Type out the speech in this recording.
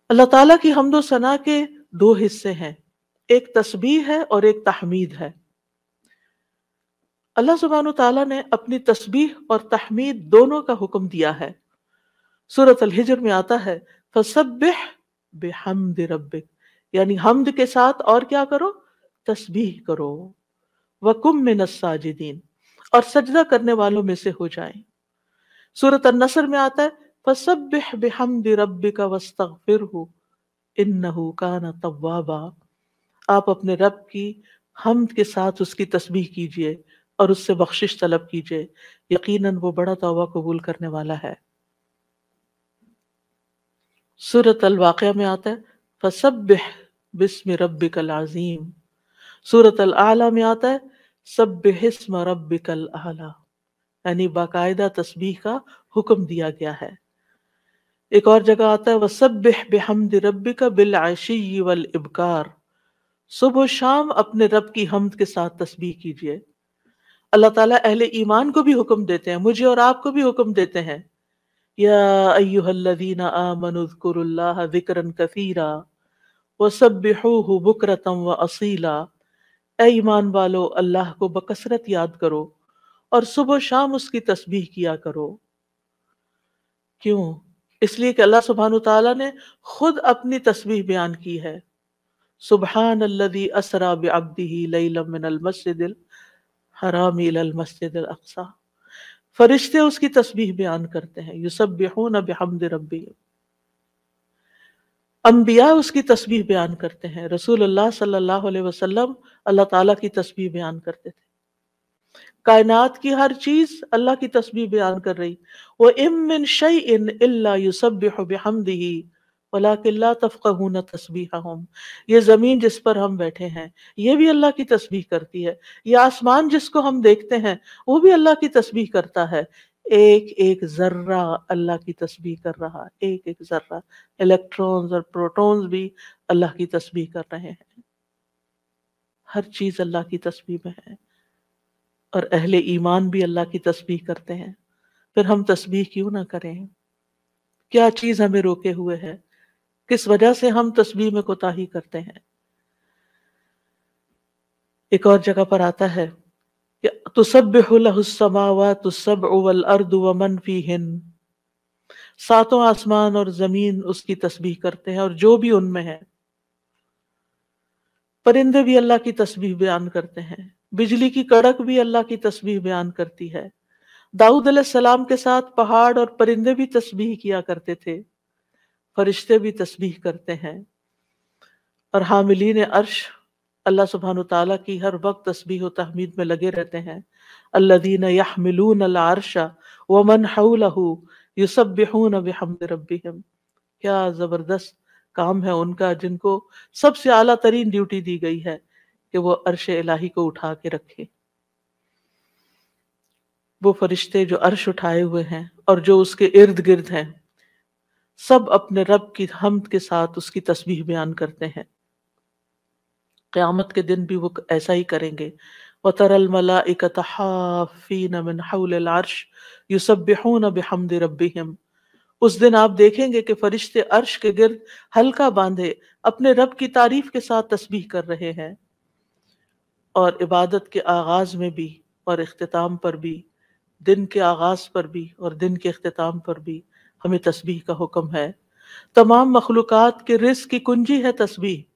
اللہ تعالیٰ کی حمد و ثنا کے دو حصے ہیں، ایک تسبیح ہے اور ایک تحمید ہے۔ اللہ سبحانہ تعالیٰ نے اپنی تسبیح اور تحمید دونوں کا حکم دیا ہے۔ سورۃ الحجر میں آتا ہے فسبح بحمد ربک، یعنی حمد کے ساتھ اور کیا کرو؟ تسبیح کرو۔ وَقُم مِّنَ الساجدین، اور سجدہ کرنے والوں میں سے ہو جائیں۔ سورۃ النصر میں آتا ہے فسبح بحمد ربک واستغفرہ انہ کان توابا، آپ اپنے رب کی حمد کے ساتھ اس کی تسبیح کیجئے اور اس سے بخشش طلب کیجئے، یقیناً وہ بڑا توبہ قبول کرنے والا ہے۔ سورۃ الواقعہ میں آتا ہے فسبح بسم ربک العظیم۔ سورۃ الاعلیٰ میں آتا ہے سبح اسم ربک الاعلیٰ، یعنی باقاعدہ تسبیح کا حکم دیا گیا ہے۔ ایک اور جگہ آتا ہے وسبح بحمد ربک بالعشی والابکار، صبح و شام اپنے رب کی حمد کے ساتھ تسبیح کیجیے۔ اللہ تعالیٰ اہل ایمان کو بھی حکم دیتے ہیں، مجھے اور آپ کو بھی حکم دیتے ہیں، یا ایھا الذین آمنوا اذکروا اللہ ذکرا کثیرا وسبحوہ بکرۃ واصیلا، اے ایمان والو اللہ کو بکثرت یاد کرو اور صبح و شام اس کی تسبیح کیا کرو۔ کیوں؟ اس لیے کہ اللہ سبحانہ تعالیٰ نے خود اپنی تسبیح بیان کی ہے۔ سبحان الذی اسری بعبدہ لیلا من المسجد الحرام الی المسجد الاقصی، فرشتے اس کی تسبیح بیان کرتے ہیں، یسبحون بحمد ربہم، انبیاء اس کی تسبیح بیان کرتے ہیں، رسول اللہ صلی اللہ علیہ وسلم اللہ تعالیٰ کی تسبیح بیان کرتے تھے، کائنات کی ہر چیز اللہ کی تسبیح بیان کر رہی۔ وَإِن مِّن شَيْءٍ إِلَّا يُسَبِّحُ بِحَمْدِهِ وَلَٰكِن لَّا تَفْقَهُونَ تَسْبِيحَهُم، یہ زمین جس پر ہم بیٹھے ہیں یہ بھی اللہ کی تسبیح کرتی ہے، یہ آسمان جس کو ہم دیکھتے ہیں وہ بھی اللہ کی تسبیح کرتا ہے، ایک ایک ذرہ اللہ کی تسبیح کر رہا، ایک ایک ذرہ، الیکٹرونز اور پروٹونز بھی اللہ کی تسبیح کر رہے ہیں، ہر چیز اللہ کی تسبیح میں ہے، اور اہل ایمان بھی اللہ کی تسبیح کرتے ہیں۔ پھر ہم تسبیح کیوں نہ کریں؟ کیا چیز ہمیں روکے ہوئے ہے؟ کس وجہ سے ہم تسبیح میں کوتاہی کرتے ہیں؟ ایک اور جگہ پر آتا ہے کہ تسبح لہ السماوات السبع والارض ومن فیہن، ساتوں آسمان اور زمین اس کی تسبیح کرتے ہیں اور جو بھی ان میں ہے۔ پرندے بھی اللہ کی تسبیح بیان کرتے ہیں، بجلی کی کڑک بھی اللہ کی تسبیح بیان کرتی ہے۔ داؤد علیہ السلام کے ساتھ پہاڑ اور پرندے بھی تسبیح کیا کرتے تھے، فرشتے بھی تسبیح کرتے ہیں، اور حاملین عرش اللہ سبحانہ تعالیٰ کی ہر وقت تسبیح و تحمید میں لگے رہتے ہیں۔ الذین یحملون العرش ومن حولہ یسبحون بحمد ربہم، کیا زبردست کام ہے ان کا، جن کو سب سے اعلیٰ ترین ڈیوٹی دی گئی ہے کہ وہ عرش الہی کو اٹھا کے رکھے۔ وہ فرشتے جو عرش اٹھائے ہوئے ہیں اور جو اس کے ارد گرد ہیں، سب اپنے رب کی حمد کے ساتھ اس کی تسبیح بیان کرتے ہیں۔ قیامت کے دن بھی وہ ایسا ہی کریں گے۔ وَتَرَى الْمَلَائِكَةَ حَافِّينَ مِنْ حَوْلِ الْعَرْشِ يُسَبِّحُونَ بِحَمْدِ رَبِّهِمْ، اس دن آپ دیکھیں گے کہ فرشتے عرش کے گرد حلقہ باندھے اپنے رب کی تعریف کے ساتھ تسبیح کر رہے ہیں۔ اور عبادت کے آغاز میں بھی اور اختتام پر بھی، دن کے آغاز پر بھی اور دن کے اختتام پر بھی ہمیں تسبیح کا حکم ہے۔ تمام مخلوقات کے رزق کی کنجی ہے تسبیح۔